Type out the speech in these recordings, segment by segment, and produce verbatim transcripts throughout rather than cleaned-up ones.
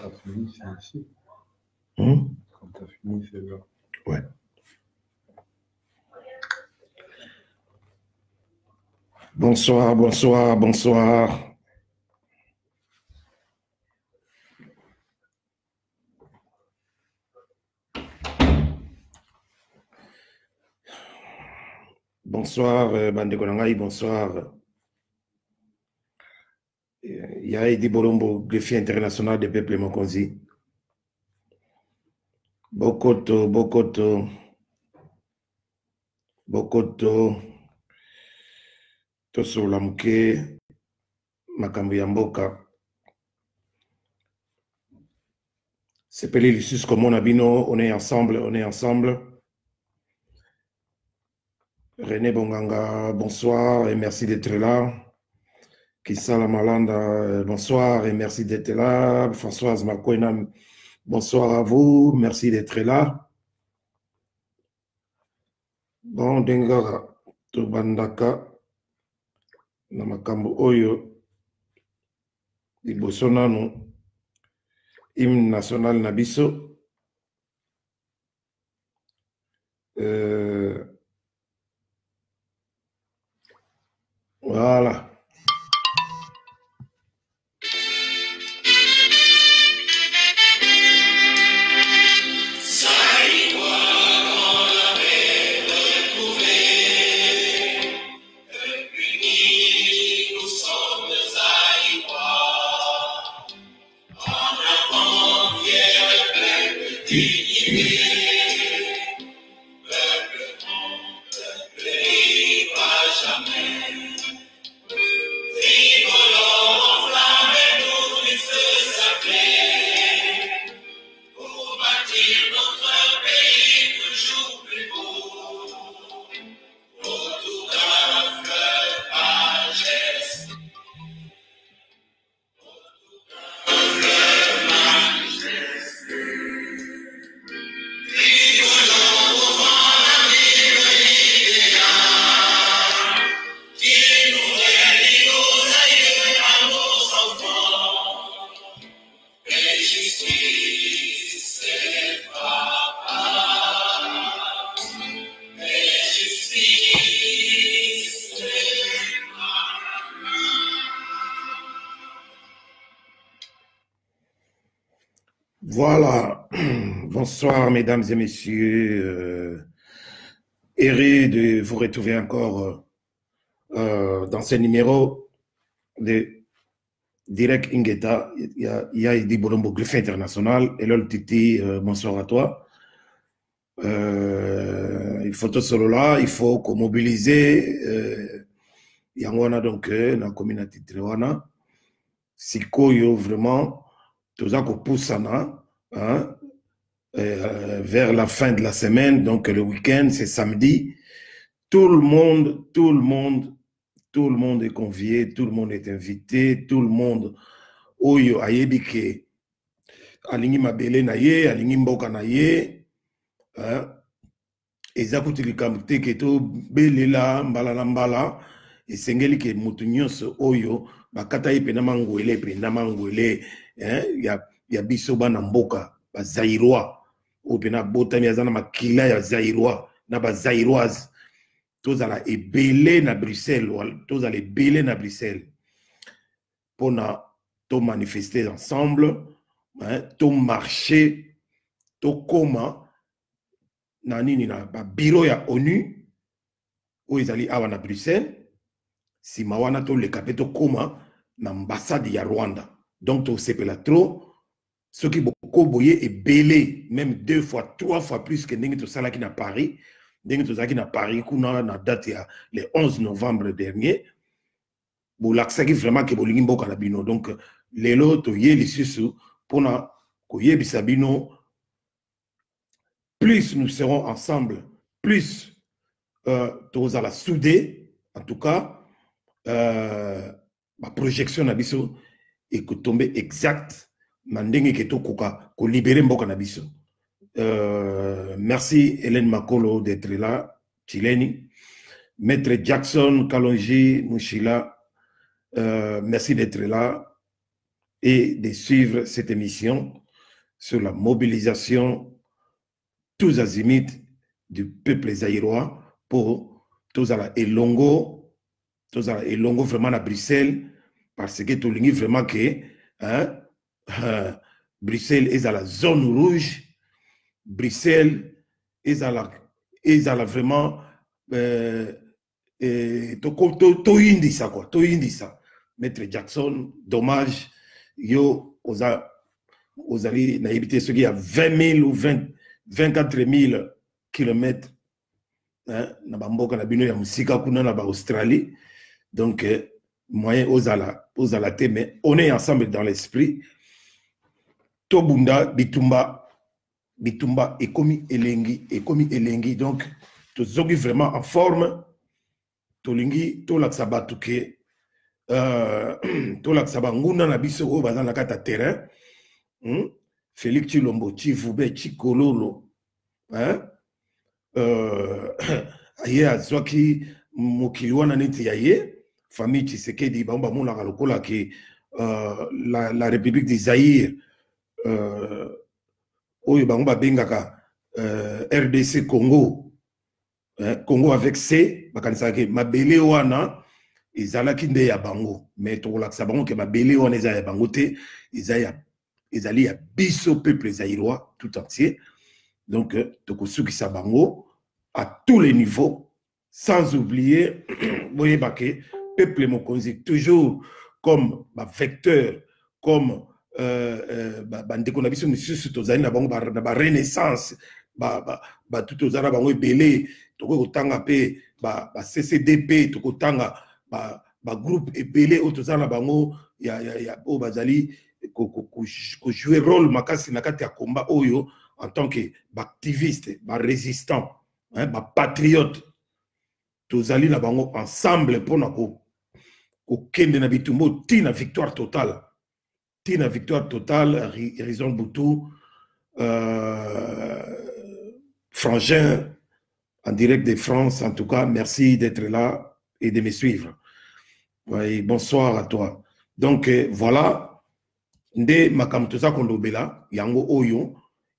t'as fini, c'est ici. Hum? Quand t'as fini, c'est là. Ouais. Bonsoir, bonsoir, bonsoir. Bonsoir, euh, Bande Konangai, bonsoir. Yaïdi Bolombo, greffier international des peuples Mokonzi. Bokoto, Bokoto, Bokoto, Toso Lamke, Makambu Yamboka. C'est Pelé Lucius comme on abino, on est ensemble, on est ensemble. René Bonganga, bonsoir et merci d'être là. Kissala Malanda, bonsoir et merci d'être là. Françoise Makwena, bonsoir à vous, merci d'être là. Bon, Dengara, Tubandaka, Namakambo Oyo, Ibosonano, hymne national Nabiso. Euh, voilà. Voilà, bonsoir mesdames et messieurs, euh, heureux de vous retrouver encore euh, dans ce numéro de Direct Ingeta. Il y a, il y a Idi Bolombo, greffier international, et Lol Titi, euh, bonsoir à toi. Euh, il faut tout cela là, il faut qu'on mobilise, euh, il y a donc euh, la communauté Trewana, si koyo vraiment, tout ça qu'on pousse hein, hein, Euh, vers la fin de la semaine, donc le week-end, c'est samedi. Tout le monde, tout le monde, tout le monde est convié, tout le monde est invité, tout le monde. Oyo ayebike, alingi mabele na ye, alingi mboka na ye, hein. Ezakuti likamute keto belela mbala na mbala, esengeli ke mutu nyonso oyo bakata ye pena mangwele pena mangwele, hein, ya ya biso bana mboka ba Zaïrois. Ou bien botami azana makila ya Zaïrois na ba Zaïroise tous ala ebele na Bruxelles tous ala ebele na Bruxelles pour na to manifester ensemble hein, to marcher to koma na nini na ba bureau ya ONU ou ezali awa na Bruxelles si mawana to le kapeto koma na ambassade ya Rwanda donc to sepela trop. Ce qui beaucoup boyé est belé, même deux fois, trois fois plus que Nengi Tosala qui n'a Paris. Nengi Tosala qui n'a Paris, qu'on a date le onze novembre dernier. Bon, l'accès qui vraiment que Bolingi Mboka na bino. Donc, les lots, yé les sous pour na koye bisabino. Plus nous serons ensemble, plus euh, tous à la soudée, en tout cas, euh, ma projection na biso est que tomber exact. Mandenge keto koka ko libérer mboka na biso. Euh, merci Hélène Makolo d'être là, Chileni. Maître Jackson Kalonji Mouchila, euh, merci d'être là. et de suivre cette émission sur la mobilisation tous azimuts du peuple zaïrois pour tous à la Elongo, tous à la Elongo vraiment à Bruxelles, parce que tout le monde vraiment que hein, euh, Bruxelles est à la zone rouge, Bruxelles est à la, est à la vraiment euh, et to to to indi ça quoi, to indi ça. Maître Jackson, dommage, yo osa osali na habité ce qui a vingt mille ou vingt, vingt-quatre mille kilomètres hein, na bamboka na bino ya musika kuna na ba Australie. Donc euh, moyen osala osala te, mais on est ensemble dans l'esprit. Tobunda bitumba bitumba ekomi elengi ekomi elengi, donc tozogi vraiment en forme. Tolingi tolakisa bato ke euh, tolakisa banguna na biso oyo baza na kati ya terrain hmm? Félix Tshilombo Tshivube Tshikololo hein? euh, aye azwaki mokili wana neti ya ye famille Tshisekedi bango bamonaka lokola ke euh, la, la République du Zaïre euh, oyo bango babengaka euh, R D C Congo Congo avec C, bakanisaki mabele wana ezalaki nde ya bango, mais tokolakisa bango ke mabele wana eza ya bango te, ezali ya biso peuple zaïrois tout entier. Donc tokosukisa bango à tous les niveaux, sans oublier boyeba ke peuple mokonzi toujours comme ba vecteur, comme euh, euh, bandeko na biso misusu tozali na bango na ba renaissance ba ba ba tout ozala bango ebele. Toko tanga pe ba ba C C D P, toko tanga ba ba groupe ebele otozana bango ya ya ya o bazali ko ko ko jouer rôle makasi na kati ya combat oyo en tant que ba activiste, ba résistant, hein, ba patriote. Tozali na bango ensemble pour na ko ko kende na bitumbo tina victoire totale. Tina victoire totale, Horizon Boutou euh, Frangin en direct de France. En tout cas, merci d'être là et de me suivre. Oui, bonsoir à toi. Donc, euh, voilà. Nde makamtoza kondobela, yango oyo,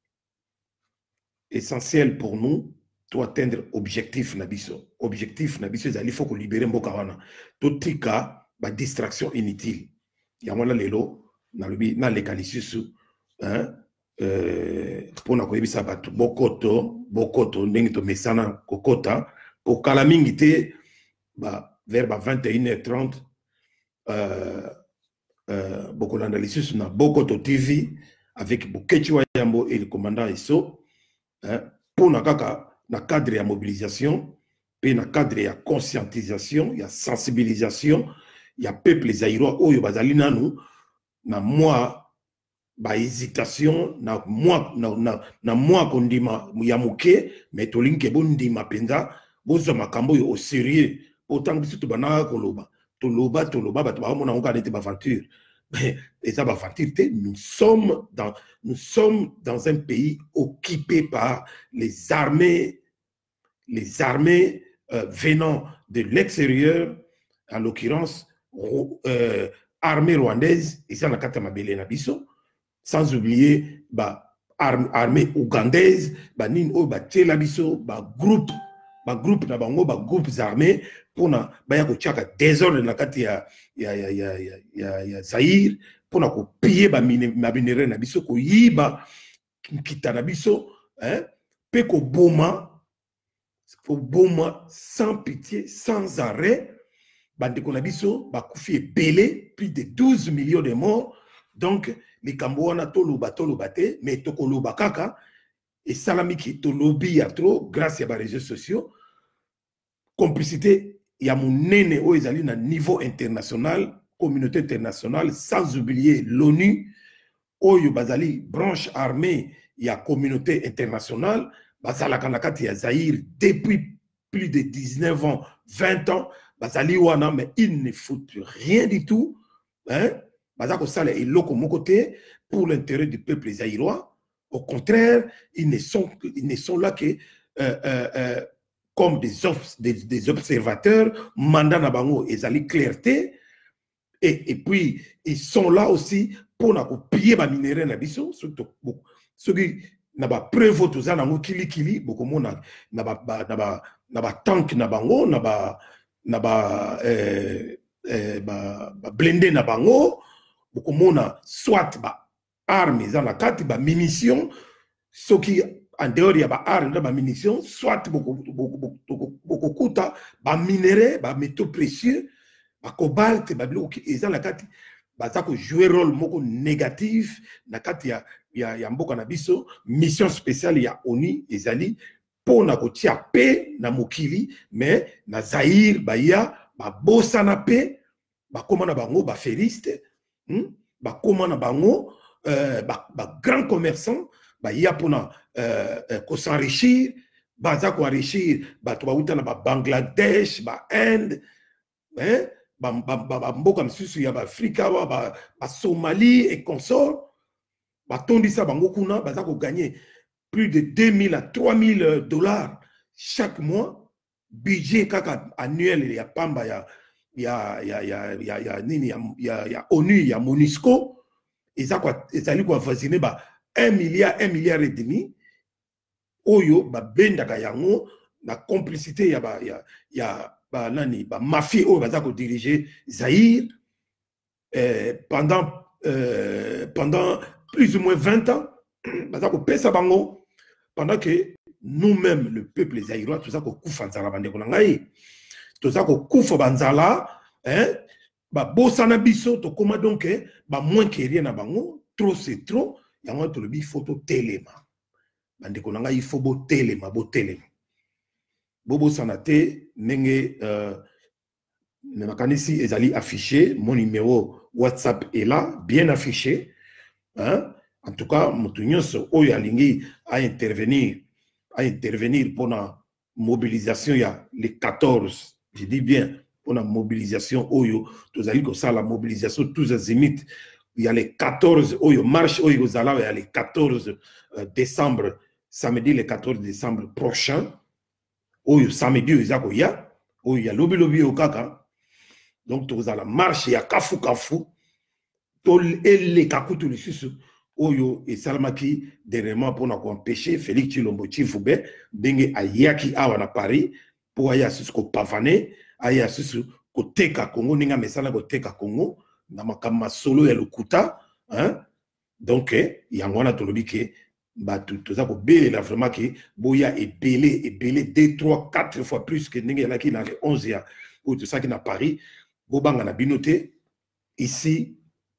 essentiel pour nous, to atteindre objectif nabiso. Objectif nabiso, il faut qu'on libère mboka wana. Totika, ba distraction inutile. Yango la lelo, na lubi, na lekalisusu, hein, Euh, pour na koyebisa bato bokoto bokoto ndenge to mesana kokota ko kala mingi te ba vers ba vingt et une heures trente euh euh bokolanda lisusu na Bokoto T V avec Bokechi Wayambo et le commandant Eso hein, pour na kaka na cadre ya mobilisation pe na cadre ya conscientisation ya sensibilisation ya peuple zaïrois oyo bazali nanu na moi ba hésitation na moi na na na moi kondima ya muke mais tolinke bondima penza bozo makambo yo au sérieux autant que tout bana koloba toloba toloba ba ba mona ngaka ba aventure mais ça ba aventure nous sommes dans nous sommes dans un pays occupé par les armées les armées euh, venant de l'extérieur, en l'occurrence euh, armée rwandaise et ça na kata mabele na biso. Sans oublier bah arme, armée ougandaise, bah nin o bah tela biso, bah groupe, bah groupe na bango, bah groupes armés pour na bah ya ko chaka désordre na kati ya ya ya ya ya ya Zaïre pour na ko piller bah minéraux na biso ko yiba kita na biso, hein, pe ko boma, ko boma sans pitié, sans arrêt, bah de ko na biso bah kufi belé plus de douze millions de morts. Donc les Cambouana toloba toloba te, mais tokoloba kaka et salamiki tolobi ya trop grâce à les réseaux sociaux. Complicité ya monene o ezali na niveau international, communauté internationale, sans oublier l'ONU, oyo bazali branche armée ya communauté internationale, bazala kanakati ya Zaïre depuis plus de dix-neuf ans, vingt ans, bazali wana, mais ils ne foutent rien du tout, hein. Pour l'intérêt du peuple zaïrois. Au contraire, ils ne sont, ils ne sont là que euh, euh, euh, comme des, des, des observateurs, mandat na bango ezali clarté, et, et puis ils sont là aussi pour na piller ba minerai na biso ceux qui na ba preuve to za na ngo kili kili boko mona na ba na ba na ba tank na bango na ba na ba eh, eh, ba, ba blindé na bango boko mona soit ba armes za na kati ba munitions ceux qui en dehors ya ba armes ba munitions soit boko boko boko kuta ba minerai ba métaux précieux ba cobalt ba biloko eza na kati baza ko jouer rôle moko négatif na kati ya ya, ya mboka na biso mission spéciale ya ONU ezali pona kotia pe na mokili mais na Zaïre baya babosana pe bakoma na bango baferiste hmm? bakoma na bango euh, ba, ba grand commerçant baya pona euh, euh, ko s'enrichir baza ko enrichir bato bauta na ba Bangladesh ba Inde hein? Ba, ba, ba, ba mboka misusu ya ba Afrika ba, ba Somalie et consorts batondisa bango kuna baza ko gagner plus de deux mille à trois mille dollars chaque mois budget kaka annuel ya pamba ya ya ya ya ya ya nini ya ya, ya ONU ya MONUSCO eza kwa ezali kwa voisiner ba un milliard un milliard et demi oyo ba bendaka yango na complicité ya ba ya ya ba nani ba mafia oyo baza ko diriger Zaïre euh, pendant euh, pendant plus ou moins vingt ans baza ko pesa bango pendant que nous-mêmes le peuple zaïrois tout ça ko kufa nzala bandeko na ngai tout ça ko kufa banzala hein ba bosana biso to koma donc ba moins que rien na bango trop c'est trop yango to le bi photo telema bandeko na ngai il faut bo telema bo telema bobo sanate nenge euh ne makanisi ezali affiché mon numéro WhatsApp est là bien affiché hein. En tout cas, Moutounios, Oyo Alingi a intervenir, à intervenir pour la mobilisation, il y a les quatorze, je dis bien, pour la mobilisation Oyo, tous allez comme ça, la mobilisation, tous azimuts, il y a les quatorze Oyo, marche Oyo Zala, il y a les quatorze décembre, samedi le quatorze décembre prochain, Oyo, samedi, il y a Oyo, il y a Lobi Lobi Okaka, donc tous à la marche, il y a Kafu Kafu, Tol et les Kakutu, les Susu, Oyo et Salamaki dernièrement pour nous empêcher Félix Chilombo Chifoube Benge Ayaki Awa na Paris pour aya susko pavané aya susu ko teka Congo ninga mesala ko teka Congo na makama solo ya lokuta hein donc yangwana tolobi ke ba tout ça ko belela vraiment ke boya et belé et belé deux trois quatre fois plus que ninga la ki na le onze ya ou tout ça qui na Paris bobanga na binoté ici.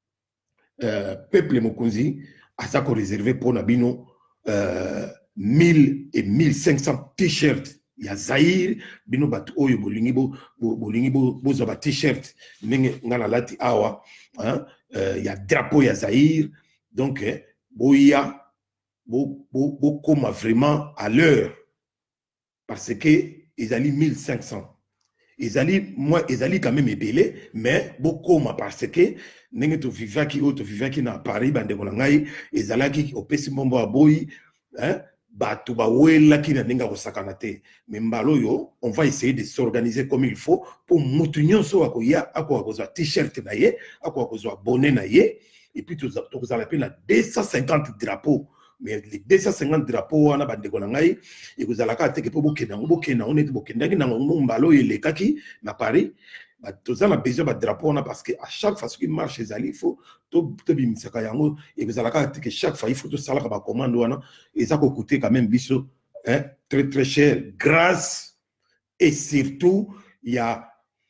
Euh, peuple Mokonzi a ça qu'on réservé pour Nabino euh, mille et mille cinq cents t-shirts. Il y a Zaïre, Bino Bat Oyo, Bolingibo, Bolingibo, Bozaba t-shirt, Ngana Lati Awa, hein, euh, il y a drapeau, il y a Zaïre. Donc, hein, Boya, Bo, Bo, Bo, comme vraiment à l'heure. Parce que ils allaient mille cinq cents. Ils allaient, moi, ils allaient quand même ébélé, mais beaucoup, parce que nenge to vivaki o to vivaki na Paris bande konangai ezalaki opesi mbombo aboyi hein ba to ba wela ki na ninga ko sakana te mais mbalo yo on va essayer de s'organiser comme il faut pour mutunyo so akoya akwa kozwa t-shirt na ye akwa kozwa bonnet na ye et puis to to kozala pe na deux cent cinquante drapeaux mais les deux cent cinquante drapeaux wana bande konangai e kozala ka te ke po bokena bokena on est bokendaki na mbalo ele kaki na Paris. Tous on a besoin de drapeau parce que à chaque fois qu'il marche les alliés il faut tout tout bien ça kayango et vous allez que chaque fois il faut tout ça là comme commande wana et ça coûte quand même biso hein très très cher grâce et surtout il y a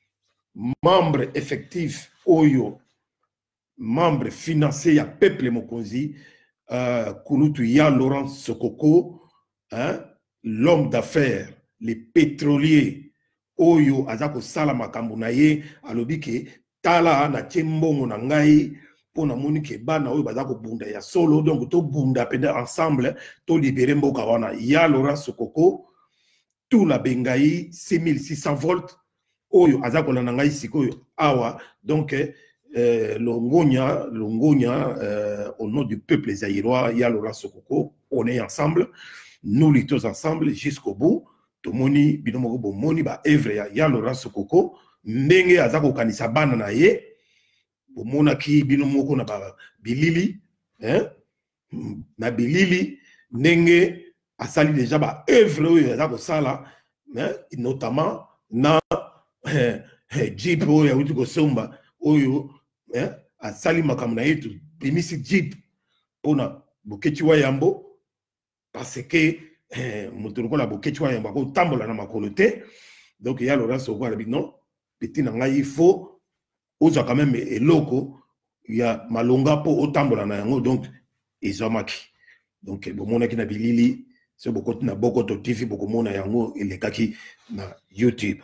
membres effectifs oyo membres financiers il y a peuple Mokonzi euh Kulutu ya Laurent Sokoko hein l'homme d'affaires les pétroliers Oyo azako sala makambo na ye alobi ke tala na tiembongo na ngai pona moni ke bana oyo bazako bunda ya solo donc to bunda penda ensemble to libérer mboka wana ya Laurent Sokoko tout la bengai six mille six cents volts oyo azako na ngai sikoyo awa donc euh, longonya longonya euh, au nom du peuple zaïrois ya Laurent Sokoko on est ensemble nous luttons ensemble jusqu'au bout. Tomoni binomoko bomoni ba evre ya Laurent Sokoko ndenge azako kanisa bana na ye bomonaki bino moko na ba bilili hein na bilili ndenge asali déjà ba œuvre oyo aza kosala hein notamment na eh, eh, jeep oyo awuti kosomba oyo hein asali makambo na ye tu bimisi jeep mpona boketi wa yambo parce que eh, moto lokola boketi wa yambo akotambola na makolo te donc ya Laurence Sokwa alobi non petit na ngai il faut oza quand même eloko ya malonga po otambola na yango donc ezwamaki donc bomonaki na bilili so bokoti na Bokoto T V bokomona yango elekaki na YouTube.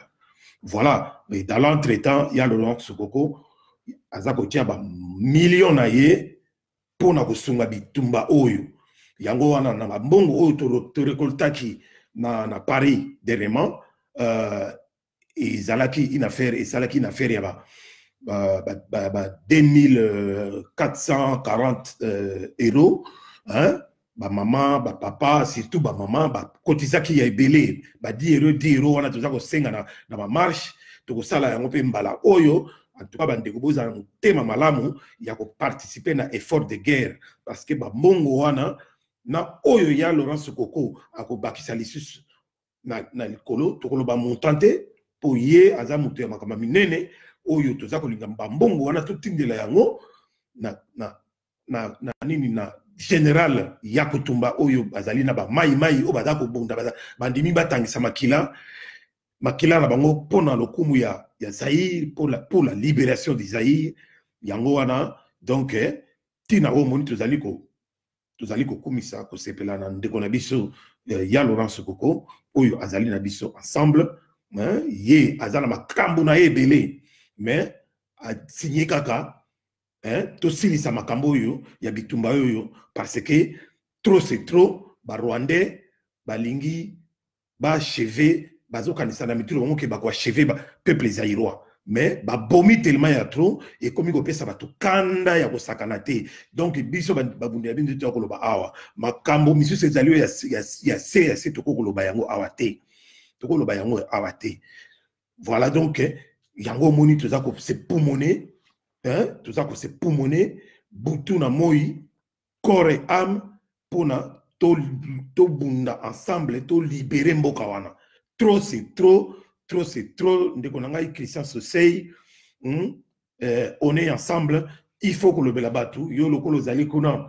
Voilà, mais dans l'entretemps il y a Laurence Sokoko aza kotia ba million na ye pona kosunga bitumba oyo yango wana na mbongo oyo to récoltaki na na Paris dernièrement euh ezalaki une affaire ezalaki une affaire ya ba ba, ba, ba deux mille quatre cent quarante euh, euros hein ba maman ba papa surtout ba maman ba kotisaki ya ebele ba dix euros dix euros wana toza ko senga na na ba marche to ko sala yango pe mbala oyo en tout cas ba ndeko boza tema malamu ya ko participer na effort de guerre parce que ba mbongo wana na oyo ya Laurence Sokoko akobakisa lisusu na na likolo to ko ba montante po ye aza mutu ya makama minene oyo toza kolinga mbongo wana totindela yango na na na na nini na général ya Kutumba oyo bazali na ba mai mai o baza ko bonda baza bandimi batangisa makila makila na bango pona lokumu ya ya Zaïre pour la pour la libération du Zaïre yango wana donc eh, tina o moni tozali ko tozali ko kumisa ko sepela na ndeko na biso eh, ya Laurence Sokoko oyo azali na biso ensemble hein, ye azala makambo na ebele mais a signé kaka hein to silisa makambo yo ya bitumba yo parce que trop c'est trop ba rwandais balingi ba chevé bazo kanisa na mituro ngo ke ba kwa chevé ba peuple zaïrois mais ba bomi tellement ya trop et comme ko pesa ba to kanda ya kosakana te donc biso ba bundi ya bindu to ko loba awa makambo misu sezali ya ya ya se ya se to ko loba yango awa te to ko loba yango awa te. Voilà donc yango moni toza ko se poumoner hein toza ko se poumoner butu na moi corps et âme pona to to bunda ensemble to libérer mboka wana. Trop c'est trop, trop c'est trop. Ndeko nangai Christian Sosei, hmm? eh, on est ensemble. Il faut que le belabatu yo lokolo zali kuna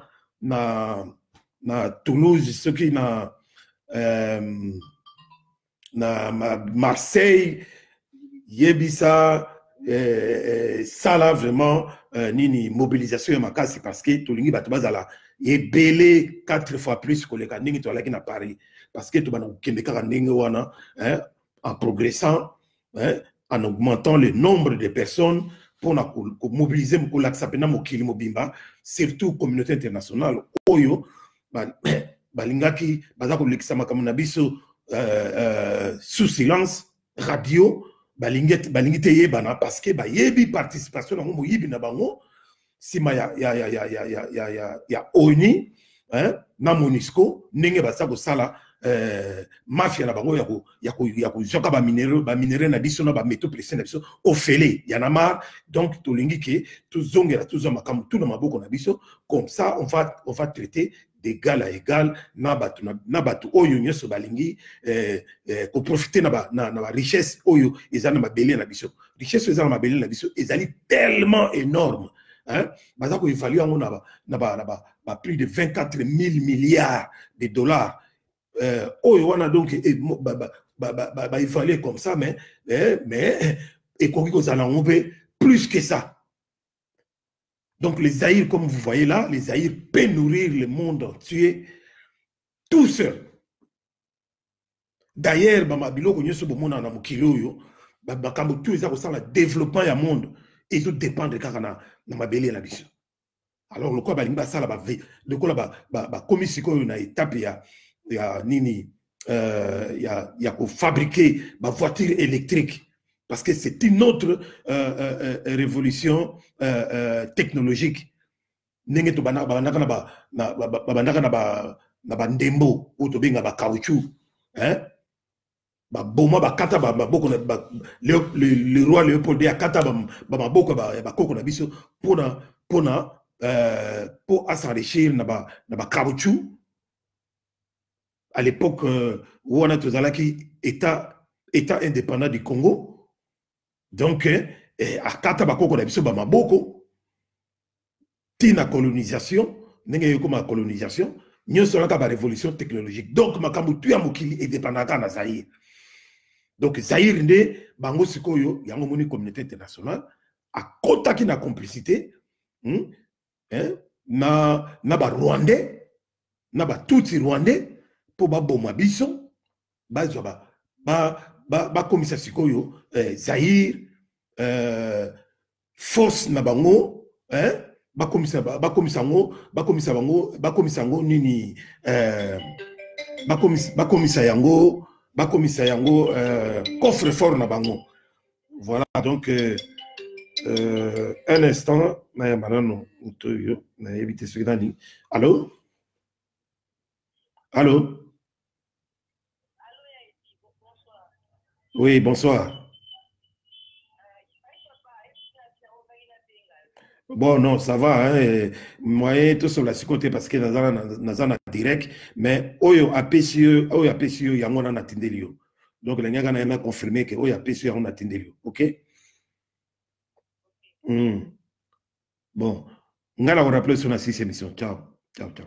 na na Toulouse, ce qui na euh, na Marseille, Yebisa, eh, ça là vraiment euh, nini mobilisation makasi parce que tolingi batu bazala ebele quatre fois plus que les kaningi to alaki na Paris parce que tu vas hein, en progressant hein, en augmentant le nombre de personnes pour mobiliser pour l'accepter mokili mobimba surtout communauté internationale oyo balingaki bazako lekisama comme na biso sous silence radio balingete balingite yebana parce que ba yebi participation na mo yibi na bango sima ya ya ya ya ya ya ya ya ONU hein na MONUSCO ndenge basa ko sala euh mafia na bango ya ko ya ko ya ko joka ba minéraux ba minéraux na biso na ba métaux précieux na biso ofele ya na mar donc to lingi ke to zongera to zama kam tout na maboko na biso comme ça on va on va traiter d'égal à égal na batu na batu oyo nyoso balingi euh ko profiter na ba na na richesse oyo ezana mabele na biso richesse ezana mabele na biso ezali tellement énorme hein baza ko évaluer yango na ba na ba na ba ba plus de vingt-quatre mille milliards de dollars euh oyo wana donc et ba ba ba ba ba évaluer comme ça mais eh, mais et qu'on dit que plus que ça. Donc les Zaïre, comme vous voyez là, les Zaïre peut nourrir le monde entier tout seul. D'ailleurs, bah mabilo ko nyoso bomona na mokilo yo, bah bakambo tout ça ça le développement ya monde et tout dépend de kaka na na mabele na biso. Alors le quoi ba linga ça la ba de quoi ba ba komisiko na étape ya ya nini euh ya ya ko fabriquer ba voiture électrique parce que c'est une autre euh, euh, révolution euh, euh, technologique. Nenge to bana bana na ba na bana na ba na ba ndembo ou to benga ba caoutchouc hein ba boma ba kata ba maboko na ba le, le, le roi Léopold a kata ba ba maboko ba ba koko na biso pona pona euh, pour s'enrichir na ba na ba caoutchouc à l'époque où on a tous qui état état indépendant du Congo donc eh, a kata ba koko na biso ba maboko tina colonisation ndenge comme la colonisation nous sommes la révolution technologique donc makambu tu ya mokili indépendant na Zaïre. Donc, Zaïre, bango sikoyo, yango moni communauté internationale, a kotaki na complicité, hein, hein, na, na ba Rwandais, na ba Tutsi Rwandais, pour ba boma biso, ba ba, ba, ba, ba komisa sikoyo, eh, Zaïre, euh, force na bango, hein, ba komisa, ba komisa ngo, ba komisa bango, ba komisa ngo nini, euh, ba komisa, ba komisa yango, bakomisa yango euh, coffre fort na bango. Voilà donc euh, euh, un instant na manano utoyo na éviter ce que allô allô oui bonsoir. Bon, non, ça va. Hein. Moi, tout sur la côté parce que nous avons direct. Mais, Oyo a P C E, Oyo a P C E, Yango na Tindelio. Donc, les gens ont confirmé que Oyo a P C E, on a Tindelio. OK? Mm. Bon. On va rappeler sur la six émission. Ciao. Ciao, ciao.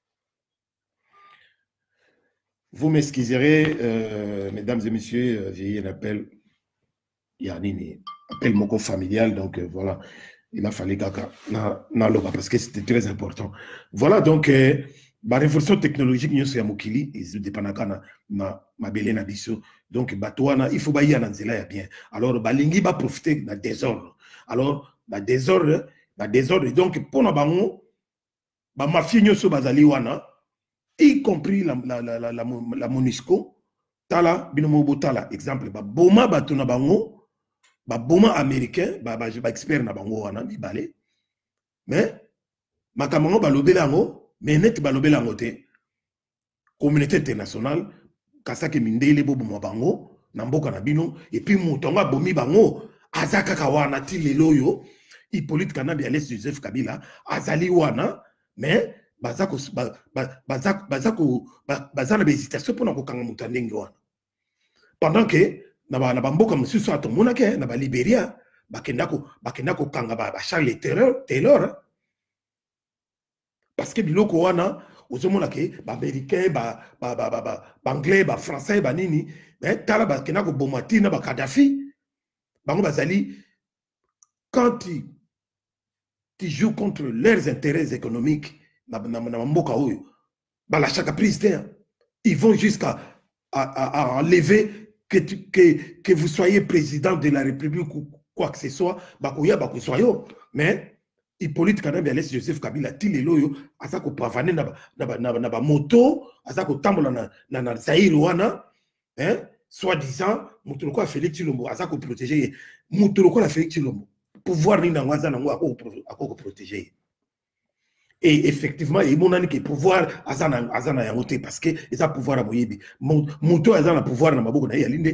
Vous m'excuserez, euh, mesdames et messieurs, euh, j'ai eu un appel. Yanini, appel moko familial. Donc, euh, voilà. Il a fallu kaka na na loba parce que c'était très important. Voilà donc euh, la révolution technologique nous sommes mokili et dépanaka na na mabele na biso donc batouana il faut ba y anzela ya bien. Alors balingi ba profiter na désordre. Alors na désordre, na désordre donc pour na bango ba mafia nyoso bazali wana y compris la la la la, la, la MONUSCO tala binomo botala exemple ba boma batuna bango ba boma américain ba ba expert na bango wana mibale mais makamango ba lobela ngo mais net ba lobela ngo te communauté internationale kasake mindele bo boma bango na mboka na bino et puis mutonga bomi bango azaka ka wana ti lelo yo Hippolyte Kanabi Alex Joseph Kabila azali wana mais bazako bazako bazako bazana ba hésitation pour na ko kanga mutandenge wana pendant que na ba na bamboka mosusu atomona ke na ba Liberia bakenda ko bakenda ko kanga ba Charles Taylor Taylor parce que biloko wana ozomona ke ba américain ba ba ba ba anglais ba français ba nini mais tala bakenda ko bomatina ba Kadhafi bango bazali quand tu tu joues contre leurs intérêts économiques na na na mboka oyo ba la chaque prise terre ils vont jusqu'à à, à, à enlever Que, tu, que, que vous soyez président de la République ou quoi que ce soit, bakoya bakosoyo, mais Hippolyte Kanabi Alex Joseph Kabila tilelo yo azako pavane na na na na ba moto azako tambola na na na Zaïre wana hein soi-disant mutuloko Félix Tshilombo azako protéger mutuloko la Félix Tshilombo pouvoir ni na ngwaza na ngo akoko akoko protéger. Et effectivement, il y a un pouvoir azana yangote parce que ils ont pouvoir à moyebi. Moto azana pouvoir na maboko na yalinde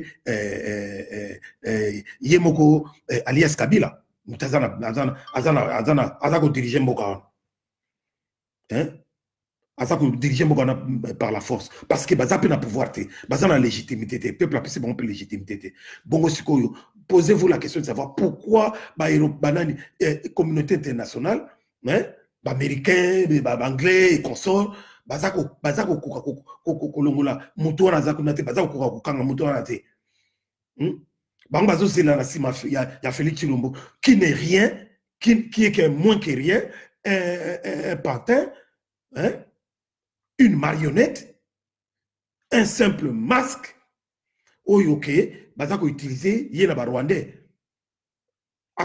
yemoko alias Kabila. Mutazana azana azana azana azako diriger mboka. Hein? Azako diriger mboka par la force parce que bazape na pouvoir te, bazana légitimité te, peuple a pu bon peu légitimité te. Bongo sikoyo, posez-vous la question de savoir pourquoi ba banani communauté internationale, hein? Américain, anglais et consorts, bazako bazako kolongola muto na zako nate bazako kokanga muto na te. Bang bazo c'est la sima ya ya Félix Tshilombo qui n'est rien, qui qui est que moins que rien, un, un, un pantin, hein, une marionnette, un simple masque. Oyoke bazako utiliser yena ba Rwandais. La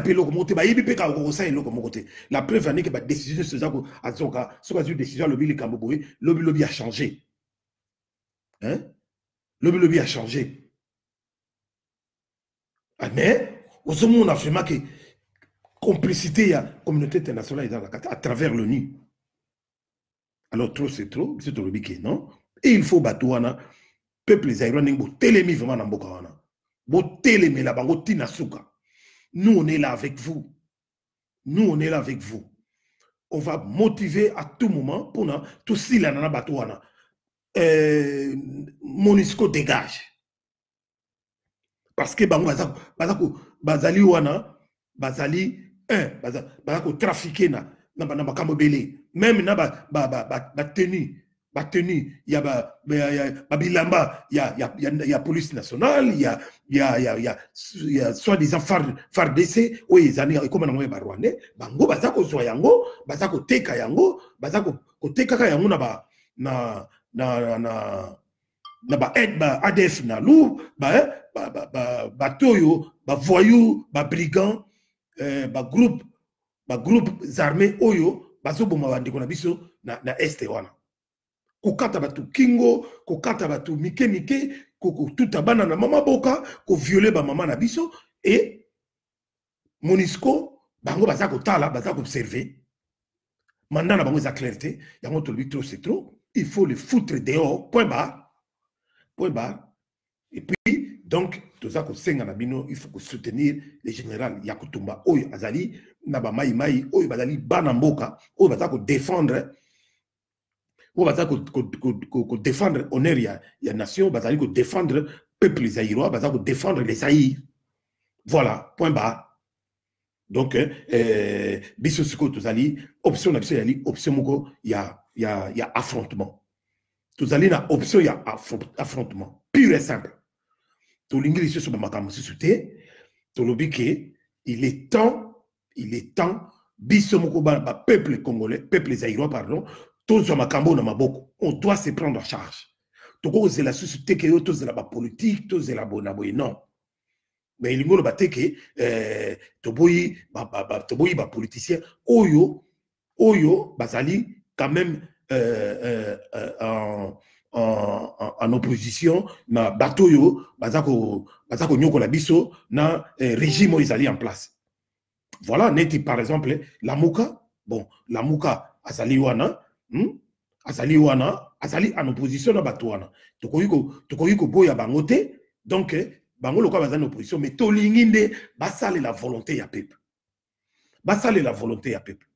preuve est que la décision de ce décision lobby lobby lobby a changé. Hein? Lobby lobby a changé. Mais au moins on a affirmé que complicité à la communauté internationale à travers l'ONU. Alors trop c'est trop, c'est trop lobby non. Et il faut battre peuple zaïrois n'est pas télémi vraiment dans mboka wana. Bo télémi la bango tina suka. Nous on est là avec vous. Nous on est là avec vous. On va motiver à tout moment pour nous tout si la nana bato wana. Euh, Monisco dégage. Parce que bango bazako bazako bazali wana bazali un bazako trafiquer na na ba makambo belé. Même na ba ba ba ba tenue ba tenue il y a ba ba bilamba il y a il y a il y a police nationale il y a il y a il y a il y a soi-disant phare phare D C oui zani comme na moye ba rwandais bango bazako zo yango bazako teka yango bazako ko teka ka yango na ba na na na na ba aide ba A D F na lou ba ba ba ba toyo ba voyou ba brigand euh, ba groupe ba groupe armés oyo bazo boma bandiko na biso na na este wana kokata batu kingo kokata batu mike mike ko tuta bana na mama boka ko violer ba mama na biso et Monisco bango baza ko tala baza ko observer mandat na bango za clarté yango to lui trop c'est trop il faut le foutre dehors point barre point barre et puis donc tout ça ko senga na bino il faut que soutenir les général Yakutumba oyo azali na ba mai mai oyo bazali bana mboka oyo baza ko défendre oyo baza ko ko défendre honneur ya ya nation bazali ko défendre peuple zaïrois baza ko défendre les Zaïre voilà point barre donc euh biso siko tozali option na biso yali option moko ya ya ya affrontement tozali na option ya affrontement pur et simple to lingili sur ma makambo susute to lobike il est temps il est temps biso moko ba peuple congolais peuple zaïrois pardon tozo makambo na maboko on doit se prendre en charge to ko c'est la société que yo tozo la politique tozo la bona boy non mais il ngolo bateke euh toboyi ba ba toboyi ba politicien oyo oyo bazali quand même euh, euh, en En, en, en opposition na batoyo bazako bazako nyoko la biso na eh, régime ils en place voilà neti par exemple la Mouka bon la Mouka azali wana hmm? azali wana azali en opposition na bato wana tokoyi ko tokoyi ko boya bangote donc eh, bango lokwa bazali en opposition mais tolingi nde basale la volonté ya peuple basale la volonté ya peuple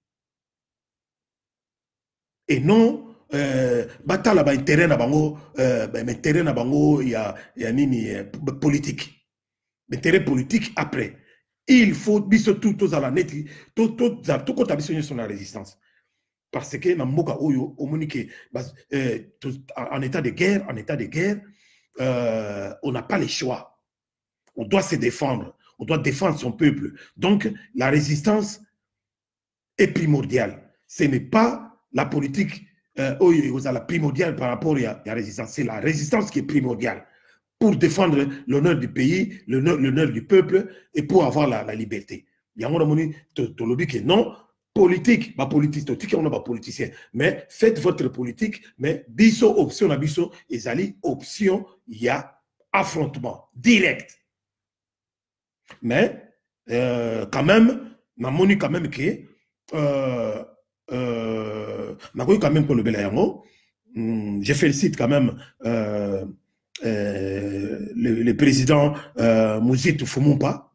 et non Euh, batala ba intérêt na bango euh, ba intérêt na bango ya ya nini euh, politique intérêt politique après il faut biso tout tous à la net tout tout tout kota biso sur la résistance parce que na mboka oyo omonike euh, en état de guerre en état de guerre euh, on n'a pas le choix on doit se défendre on doit défendre son peuple donc la résistance est primordiale ce n'est pas la politique Euh, oh, la primordiale par rapport à la résistance. C'est la résistance qui est primordiale pour défendre l'honneur du pays, l'honneur du peuple et pour avoir la, la liberté. Il y a un moment que non, politique, pas politique, on n'a pas politicien, mais faites votre politique, mais biso option à biso, et zali option, il y a affrontement direct. Mais euh, quand même, on a quand même que euh, Euh, quand même pour le Bélayango, je félicite quand même euh, euh, le, le président euh, Mouzit Fumumpa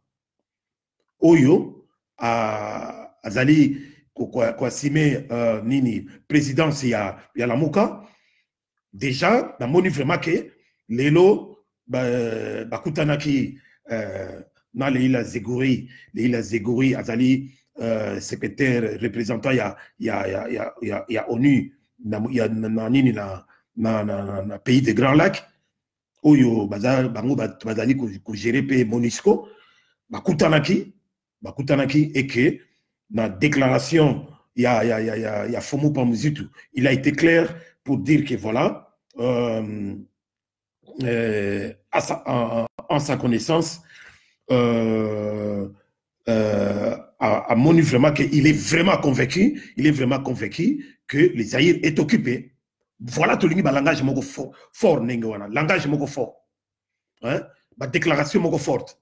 Oyo a Azali Kwasime euh, Nini présidence ya ya la Mouka déjà dans mon vraiment que lelo bakutanaki na Leila Zegouri Leila Zegouri Azali Euh, secrétaire représentant il y a il y a il y a il y a, il y a ONU il y a na nini na na na pays des Grands Lacs oyo bazali bango bazali ko gérer pe Monisco bakutanaki bakutanaki et que na déclaration il y a il y a il y a il y a Fumumpa Muzitu il a été clair pour dire que voilà euh, euh, à sa, en, en sa connaissance euh, euh, à, à Moni vraiment qu'il est vraiment convaincu, il est vraiment convaincu que les Zaïre est occupé. Voilà tout le langage moko fort, fort nengewana, langage moko fort, hein, ma déclaration moko forte.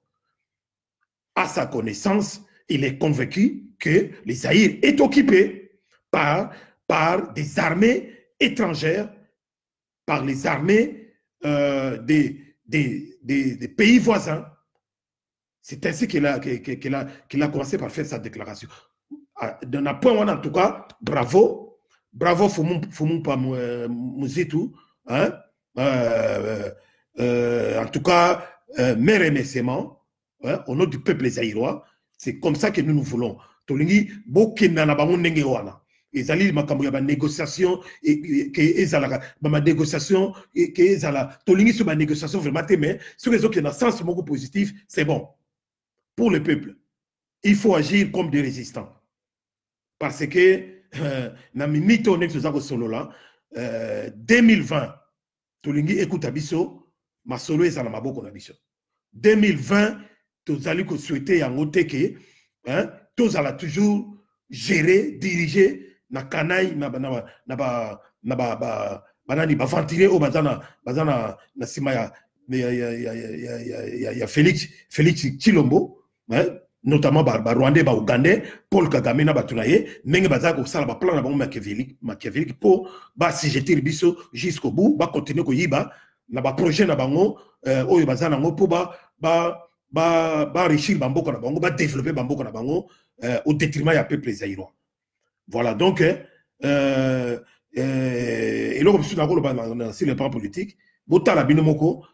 À sa connaissance, il est convaincu que les Zaïre est occupé par par des armées étrangères, par les armées euh, des, des, des, des pays voisins. C'est ainsi qu'il a, qu'il a, qu'il a commencé par faire sa déclaration. Dans un point, en tout cas, bravo. Bravo, Fumumpa Mouzitu. Hein? Euh, euh, en tout cas, euh, mes remerciements hein, au nom du peuple zaïrois. C'est comme ça que nous nous voulons. Tolingi, Bokina na bango ndenge wana. Ezali makambo ya ba négociation et que ezala ba négociation et que ezala tolingi sur ba négociation vraiment mais sur les autres qui ont un sens beaucoup positif, c'est bon. Pour le peuple, il faut agir comme des résistants. Parce que na minute on est sur solo là deux mille vingt tolingi écoute abiso ma solo ezala maboko na biso. deux mille vingt tozali ko souhaiter yango te que hein tozala toujours gérer diriger na kanai na na na ba na ba ba banani ba ventiler au bazana bazana na sima ya ya ya ya ya ya Félix Félix Tshilombo hein notamment ba ba Rwandais ba Ougandais Paul Kagame na batunaye ndenge bazaka ko sala ba plan na bango machiavélique machiavélique pour ba si jeter biso jusqu'au bout ba continuer ko yiba na ba projet na bango oyo bazana ngo pour ba ba ba ba enrichir bamboka na bango ba développer bamboka na bango au détriment ya peuple zaïrois. Voilà, donc, euh, euh, et là, comme je suis d'accord sur le plan politique, Bota la binomoko,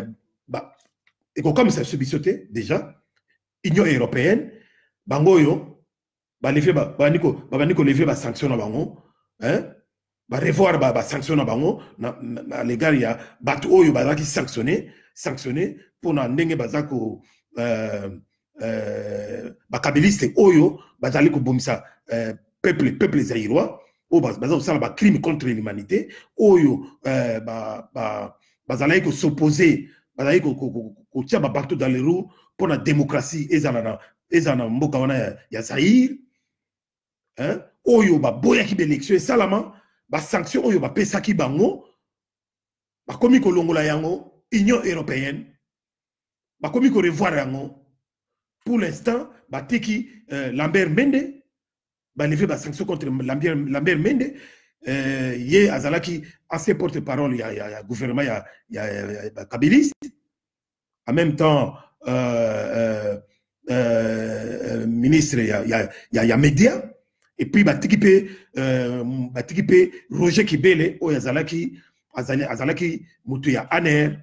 et comme ça se bissoté déjà, Union européenne, Bangoyo, Baniko, Baniko, Baniko lever ba sanction na bango, hein, ba revoir ba sanction na bango, à l'égard il y a Batu Oyo bazaki sanctionné, sanctionné pour na ndenge bazako, euh, euh, bakabiliste Oyo bazali ko bomisa, euh, peuple peuple zaïrois au bas ça ba crime contre l'humanité oyo euh, ba ba bazala ko s'opposer bazala ko ko tia ba partout dans les roues pour la démocratie ezana ezana mboka wana ya Zaïre hein oyo ba boya ki élection salama ba sanction oyo ba pesa ki bango ba komi ko longola yango Union européenne ba komi ko revoir yango pour l'instant ba teki euh, Lambert Mende ba levé ba sanction contre Lambert Lambert Mende euh, yé azalaki ancien porte-parole ya ya gouvernement ya ya kabiliste en même temps euh, euh, euh, ministre ya ya ya, ya média et puis ba tikipe euh, ba tikipe Roger Kibele o azalaki azali azalaki mutu ya Aner.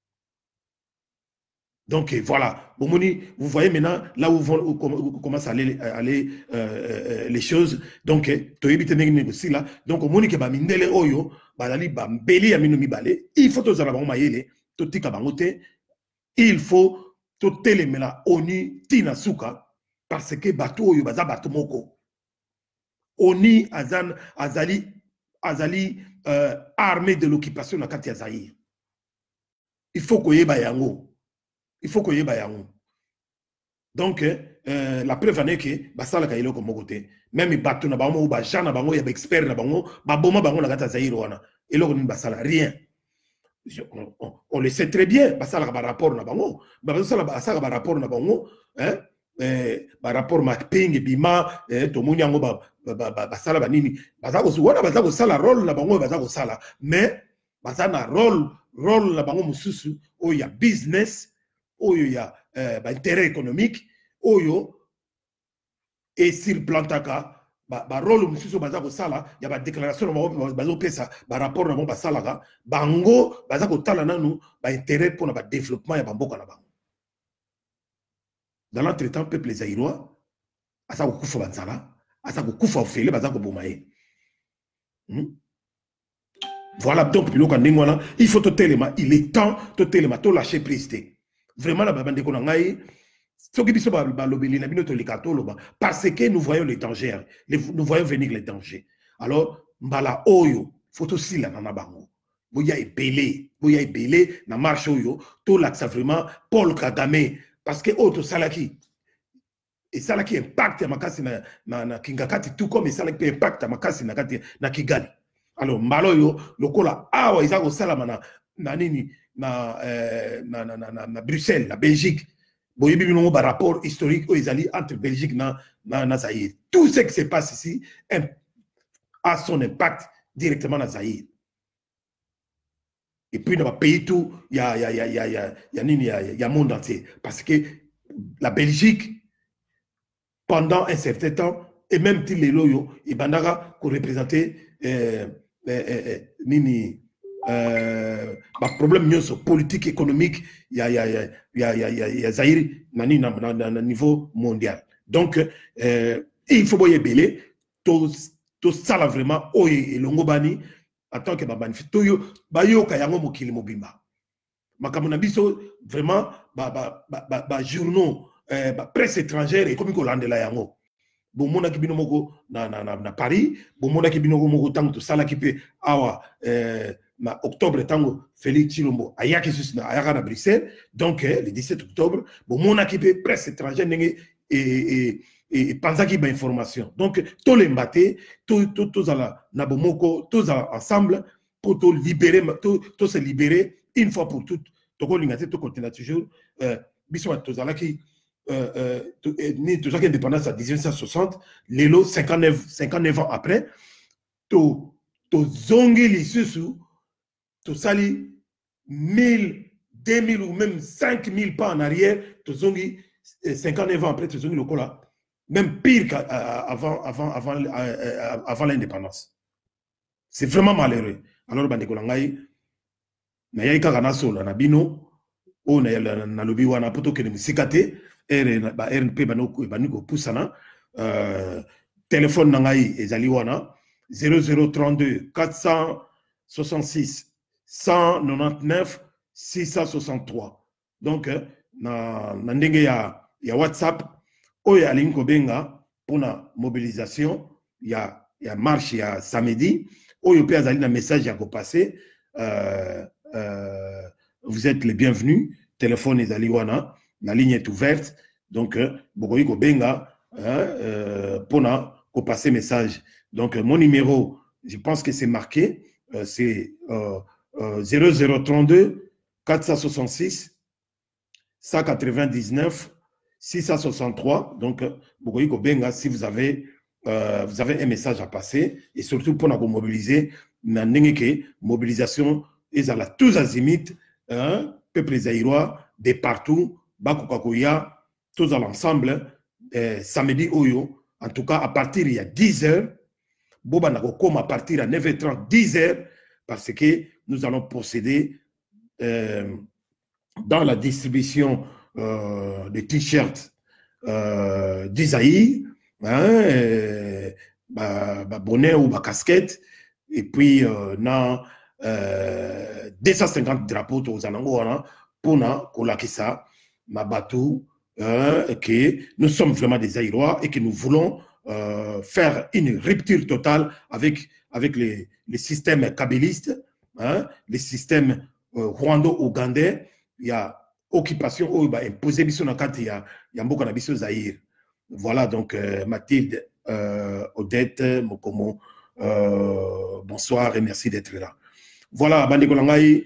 Donc voilà, bon, vous voyez maintenant là où, vont, où commencent à aller, à aller euh, euh, les choses. Donc, là, donc on que mindele oyo, badali bambeli amino mibale, il faut tous avoir mayele, tout tika bangote, il faut tout telemela oni tina suka parce que bato oyo baza bato moko. Oni azan azali azali euh, armée de l'occupation na kati ya Zaïre. Il faut koyeba yango. Il faut qu'il y ait un. Donc, euh, la preuve est que basala ka iloko mokote. Même bato na bango ou ba jana bango ya expert na bango, ba boma bango na kata Zaïre wana. Eloko ni basala rien. On, on, on le sait très bien, basala ka ba rapport na bango. Ba basala basala ba rapport na bango, hein? Eh, ba rapport mapping bima eh, to moni yango ba basala ba nini. Basako wana basako sala rôle na bango basako sala, mais basana rôle rôle na bango mususu o ya business. Oyo ya euh, bah, intérêt économique oyo et sur plantaka ba ba rôle monsieur bazako sala ya ba déclaration ba bazo pesa ba rapport na ba sala bango bazako tala nanu ba intérêt pour na ba développement ya bamboka na bango. Dans l'entretemps peuple zaïrois asako kufa banzala asako kufa ofele bazako bomaye. Hmm? Voilà donc il faut tout élément il est temps tout élément tout lâcher prise. Vraiment la bande ko ngai soki biso ba lobeli na bino to likato loba parce que nous voyons les dangers les, nous voyons venir les dangers alors mbala oyo photo sila na bango boya ebele boya ebele na marche oyo to l'axe vraiment Paul Kagame parce que auto salaki et salaki impact makasi na na, na Kingakati tout comme salaki impact makasi na kati na Kigali alors mbala oyo lokola awa izako salama na na nini na, euh, na, na, na, na Bruxelles, la Belgique. Bon, il y a un rapport historique entre Belgique et na, na, na Zaïre. Tout ce qui se passe ici a son impact directement dans Zaïre. Et puis dans le pays tout, il y a, y a, y a, y a, y a, y a, y a, y a monde entier. Parce que la Belgique, pendant un certain temps, et même les loyaux, et bandara pour représenter euh, euh, euh, nini euh, bah, problème politique, économique, il y a, y a, y a, y a, y a, y a, y a Zaïre à niveau mondial. Donc, euh, il faut bien belé, tout ça là vraiment, oye et longobani, en tant que babanif, tout yo, ba yo kayango mokili mobimba. Makamuna biso vraiment, ba ba ba ba, ba journaux, euh, ba presse étrangère et comme Hollande la yango. Bon mona ki bino moko na na na, na Paris, bon mona ki bino moko tango to sala ki pe awa euh, na octobre tango Félix Chilombo ayaki sus na ayaka na Bruxelles, donc euh, le dix-sept octobre, bon mona ki pe presse étrangère nenge et et et panzaki ba information. Donc tous les matés, tous tous tous ala na bomoko, tous ensemble pour tout libérer, tout tout se libérer une fois pour toutes. Toko lingate to continue toujours euh biso tous ala ki Euh, euh, ni toujours indépendance à mille neuf cent soixante, l'élo cinquante-neuf ans après, to to zongi li susu, to sali mille, deux mille ou même cinq mille pas en arrière, to zongi cinquante-neuf ans après, to zongi le cola, même pire qu'avant avant, avant, avant, avant l'indépendance. C'est vraiment malheureux. Alors, bande kolangai, na yai kaka sola na bino, o na na lobi wana poto ke musikate. R N P baniko poussana téléphone nangai ezali wana zéro zéro trente-deux quatre cent soixante-six cent quatre-vingt-dix-neuf six cent soixante-trois. Donc na na ndenge ya ya WhatsApp oyo alingi kobenga pona mobilisation ya ya marche ya samedi oyo pe azali na message ya ko passer euh, euh, vous êtes les bienvenus. Téléphone ezali wana. La ligne est ouverte, donc Bogoyi Gobenga euh, pour passer message. Donc mon numéro, je pense que c'est marqué, euh, c'est euh, euh, zéro zéro trente-deux quatre cent soixante-six cent quatre-vingt-dix-neuf six cent soixante-trois. Donc Bogoyi Gobenga, si vous avez euh, vous avez un message à passer et surtout pour nous mobiliser, nanengeke mobilisation ils ont tous azimuts, hein, peuple zaïrois de partout. Bakukakoya, tous à l'ensemble, euh, samedi Oyo, en tout cas à partir il y a dix heures, Boba Nagokom à partir à neuf heures trente, dix heures, parce que nous allons procéder euh, dans la distribution euh, des t-shirts euh, d'Isaïe, hein, euh, bah, bah, bonnet ou bah, casquette, et puis euh, dans euh, deux cent cinquante drapeaux aux Anango, pour na Kolakisa. Mabatou, euh, que nous sommes vraiment des Aïrois et que nous voulons euh, faire une rupture totale avec, avec les, les systèmes kabylistes, hein, les systèmes euh, rwando-ougandais. Il y a occupation, oh, bah, imposé biso na kati ya mboka na biso Zaïre. Voilà donc euh, Mathilde, euh, Odette, Mokomo, euh, bonsoir et merci d'être là. Voilà, Bande Kolangai.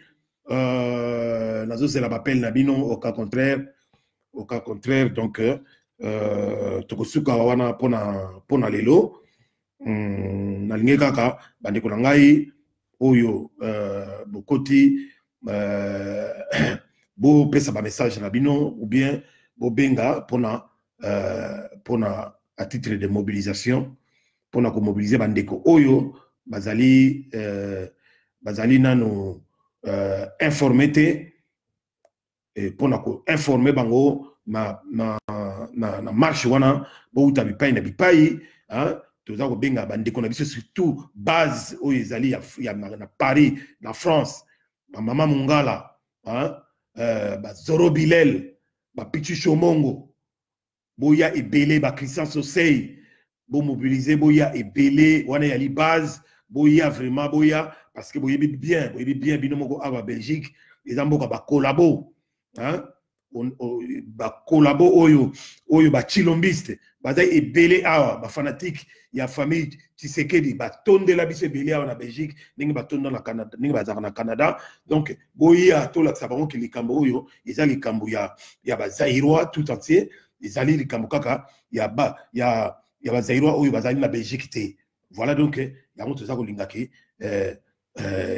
Euh, nazo c'est la appel nabino au cas contraire au cas contraire donc euh tokosuka wana pona pona lelo nalingi kaka bande kolangai oyo euh bokoti euh bo pesa ba message nabino ou bien bo benga pona euh pona à titre de mobilisation pona ko mobiliser bandeko oyo bazali euh bazali nano Euh, informé et pour informer bango na na na na marche wana bo uta bipai na bipai hein toza ko benga bande ko na biso surtout base o ezali ya, ya na, na Paris na France ba mama Mungala hein euh, ba Zoro Bilel ba Pichu Chomongo boya ebele ba Christian Sosei bo mobiliser boya ebele wana ya li base boya vraiment boya parce que boyebi bien boyebi bien binomoko aba Belgique les amboka ba collabo hein ba collabo oyo oyo ba chilombiste baza ebele awa ba fanatique ya famille Tshisekedi ba tondela biso ebele awa na Belgique ningi ba tonda na Canada ningi bazaka na Canada donc boya to la sabango ki likambo oyo ezali likambo ya ya ba Zaïrois tout entier ezali likambo kaka ya ba ya ya ba Zaïrois oyo bazali na Belgique te. Voilà donc yango toza kolingaki euh, euh,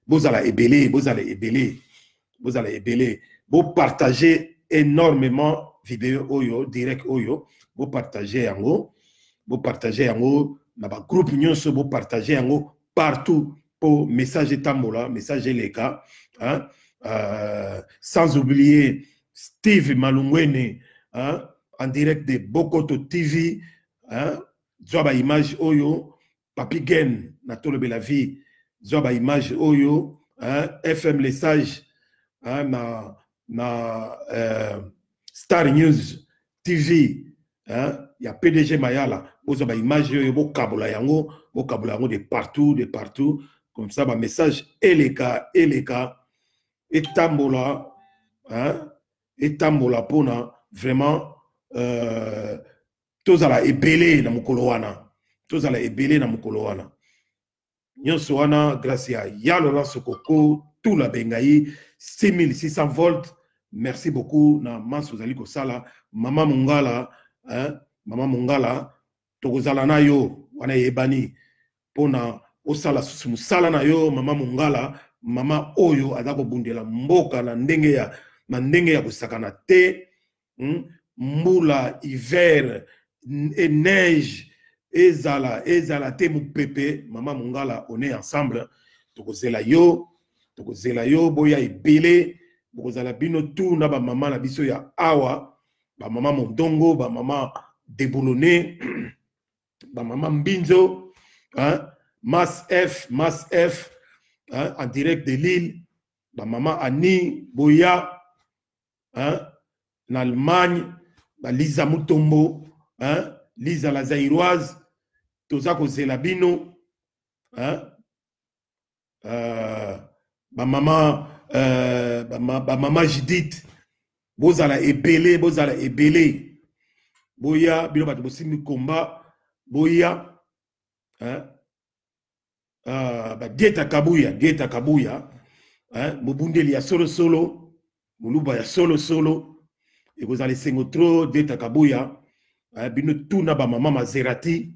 bozala ebele, bozala ebele, bozala ebele, bo partager énormément vidéo oyo, direct oyo, bo partager yango, bo partager yango, na ba groupe nyonso bo partager yango partout pour message tambola, message les cas, hein, euh, sans oublier Steve Malungwene, hein, en direct de Bokoto T V, hein, zoba image oyo, Papi Gen, Natolo Belavi, zoba image oyo, hein, F M Les Sages, hein, na, na euh, Star News T V, hein, il y a P D G Mayala, zoba image oyo, bo kabola yango, bo kabola yango de partout, de partout, comme ça, bah, message, et les cas, et les cas, et tambola, hein, et tambola pona, vraiment, euh, tozala ebele na mukolo wana, tozala ebele na mukolo wana. Nyonso wana, grâce à Yalora Sokoko, tout la bengayi, six mille six cents volts, merci beaucoup, na Manso Zali Kosala, Mama Mungala, hein, Mama Mungala, tokozala na yo, wana yebani, pona, osala musala na yo, Mama Mungala, Mama Oyo, adako bundela mboka na ndenge ya, na ndenge ya kusakana te, hmm? Mbula, hiver, et neige, ezala, ezala te mupepe, Mama Mungala, on est ensemble, tokozela yo, tokozela yo, boya ebele, bokozala bino tout na ba mama na biso ya awa, ba mama mondongo, ba mama déboulonné, ba mama mbinzo, hein, Mas F, Mas F, hein, en direct de Lille, ba maman Annie, Boya, hein, en Allemagne, ba Lisa Mutombo, hein, Lisa la Zaïroise, Tozako Zelabino, hein, euh, ba maman, euh, ba, ba maman Judith, Bozala Ebele, Bozala Ebele, Boya, Bilo Batobosimi Komba, Boya, hein, Uh, ba dieta kabuya, dieta kabuya, hein, mobundeli ya solo solo, muluba ya solo solo, et vous allez sengotro, dieta kabuya, hein, bino tuna ba mama Maserati,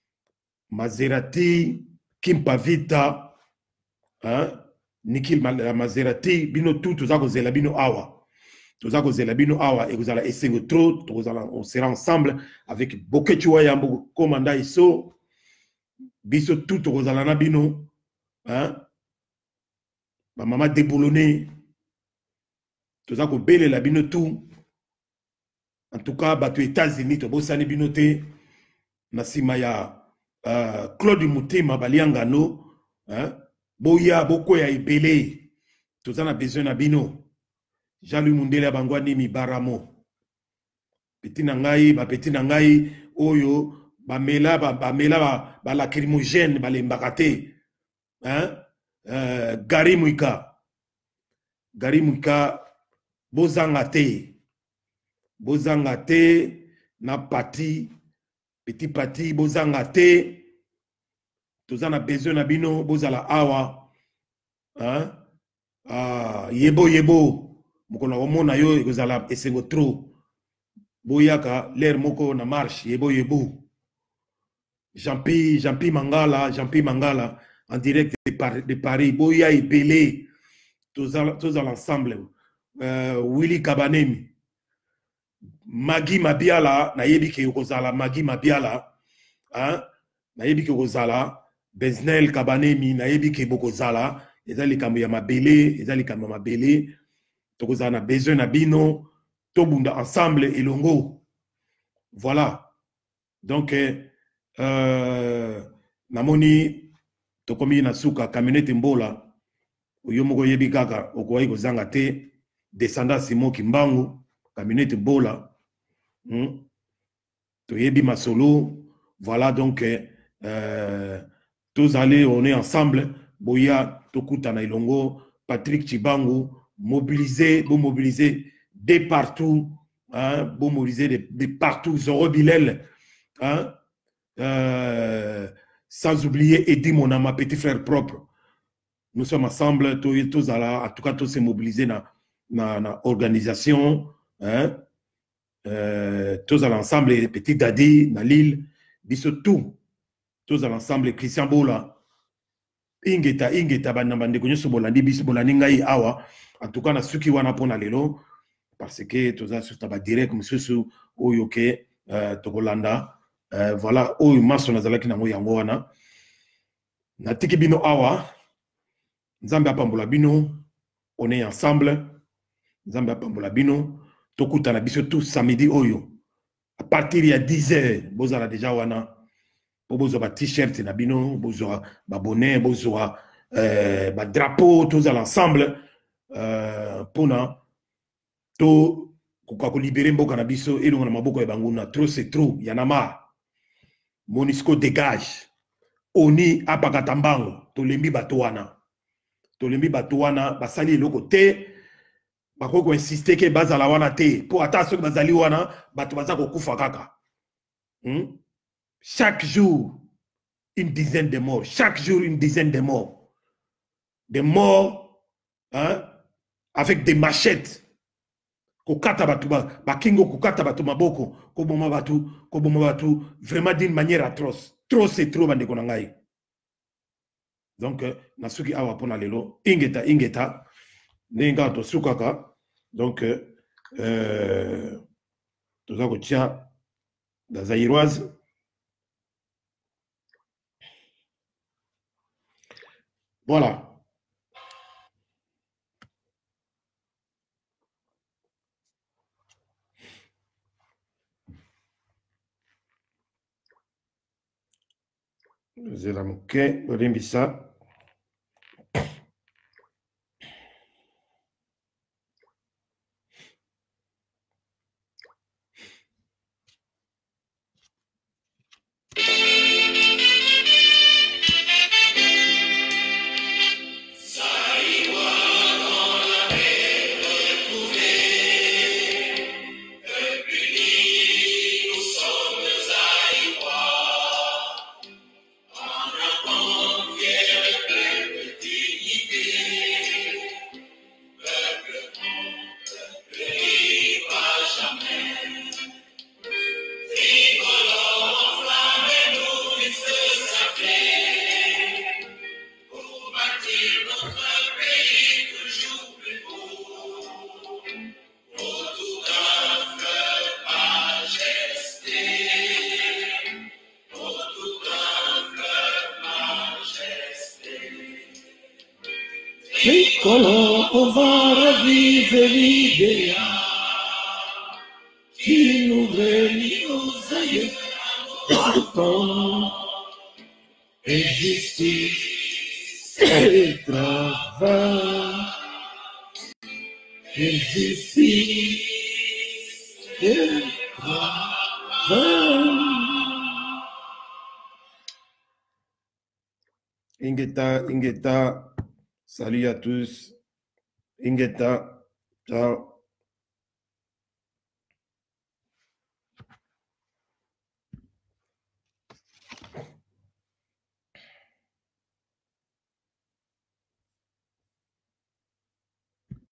Maserati, Kimpa Vita, hein, Nikil Maserati, bino tout, tout ça, zela bino awa, tout ça, zela bino awa, et vous allez sengotro, on sera ensemble avec Boketua Yambo, Komanda Iso, biso tout kozalana bino, hein, ba mama déboulonné, tout ça ko bele la bino tout, en tout cas bato États-Unis to bosani bino te, na sima ya uh, Claude Mutema baliangano, hein, boya boko ya ebele, tout ça na besoin na bino, Jean-Louis Mundele bangwani mi baramo, petit na ngai, ba petit na ngai oyo ba mela ba, ba mela ba, ba lacrymogène ba lembakate, hein, euh, Gary Muika, Gary Muika bozanga te, bozanga te na pati, petit pati bozanga te, toza na besoin na bino bozala awa, hein, ah, yebo yebo mokona omona yo ekozala esengo trop, boyaka l'air moko na marche yebo yebo. Jean-Pi, Jean-Pi Mangala, Jean-Pi Mangala, en direct de, Par de Paris, Boya et Pelé, tous à, tous à l'ensemble, euh, Willy Kabanemi, Magui Mabiala, Nayebi Keyokozala, Magui Mabiala, hein, Nayebi Keyokozala, Beznel Kabanemi, Nayebi Keyokozala, ezali kambo ya mabele, ezali kambo ya mabele, tokozala na besoin na bino, tobunda ensemble elongo. Voilà. Donc, Euh, namoni tokomi na suka kamionete mbola oyo moko yebi kaka okoyi kozanga te descendant Simon Kimbangu kamionete mbola, hmm? Toyebi masolo. Voilà donc euh, tous allés on est ensemble boya tokuta na ilongo Patrick Chibangu mobilisé bon mobilisé de partout, hein, bon mobilisé de, de partout Zoro Bilel, hein. Euh, sans oublier Eddie Monama, petit frère propre. Nous sommes ensemble, tous, tous à la, en tout cas tous se mobilisés dans la organisation, hein? Euh, tous à l'ensemble, les petits daddy, dans l'île, bisous tout, tous à l'ensemble, Christian Bola, ingeta ingeta banambande konyo so bolandi biso bolandi ngai awa en tout cas na suki wana pona lelo parce que toza sur taba direct mususu oyo ke euh, tokolanda euh, voilà oyo maso nazalaki nango yango wana natiki bino awa nzambe apambola bino on est ensemble nzambe apambola bino tokutana biso tout samedi oyo à partir ya dix heures bozala déjà wana bozwa ba t-shirt na bino bozwa ba bonnet bozwa euh, ba drapeau tozala ensemble euh, pona to koka ko libérer mboka na biso elongo na maboko ya banguna trop c'est trop yana ma Monisco dégage oni apakata mbango tolembi bato wana tolembi bato wana basali eloko te bakoko insister ke bazala wana te po ata soki bazali wana bato baza kokufa kaka hmm? Chaque jour une dizaine de morts chaque jour une dizaine de morts des morts hein, avec des machettes kokata batu ba bakingo kokata batu maboko koboma batu koboma batu vraiment d'une manière atroce trop c'est trop bande konangai donc nasuki awa pona lelo ingeta ingeta ninga to sukaka donc euh toza ko tia da zairoise voilà. Zelamuke Olimbisa. Piccolo, on va revivere l'idea di nouvelles osaille et justice et travail et justice et travail. Ingeta, Ingeta, salut à tous. Ingeta, ciao.